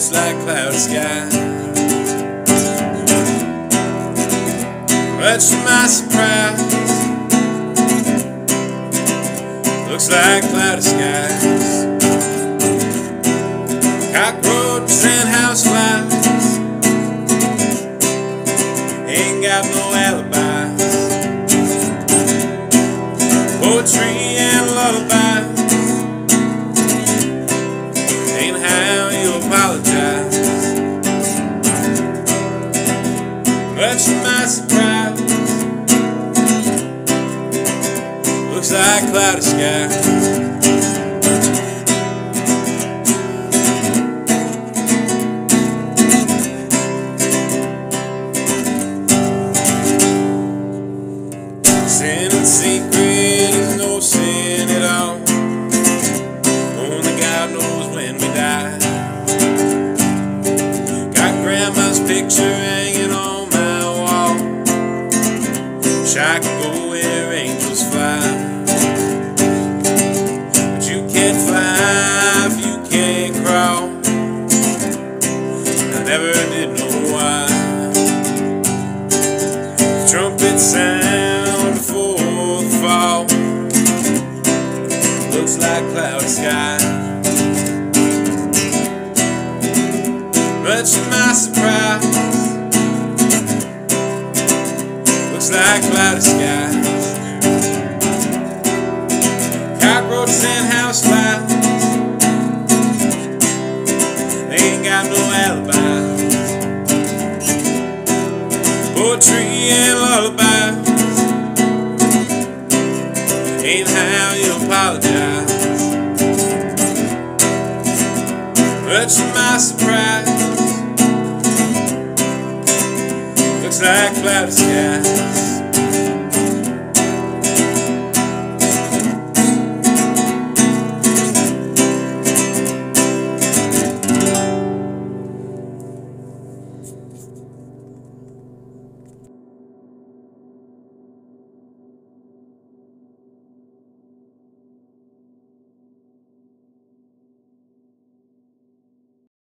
looks like cloudy sky. But to my surprise, looks like cloudy skies. Cockroaches and houseflies ain't got no alibis. Poetry and lullabies ain't how you apologize. But to my surprise, looks like cloudy skies. Sin in secret is no sin at all. Only God knows when we die. Got grandma's picture hanging on my wall. Wish I could go where angels fly. But you can't fly if you can't crawl. I never did know why. The trumpet sound before the fall. Looks like cloudy sky. But to my surprise, looks like cloudy skies. Cockroaches and houseflies, they ain't got no alibis. Poetry and lullabies ain't how you apologize. But to my surprise, looks like cloudy skies.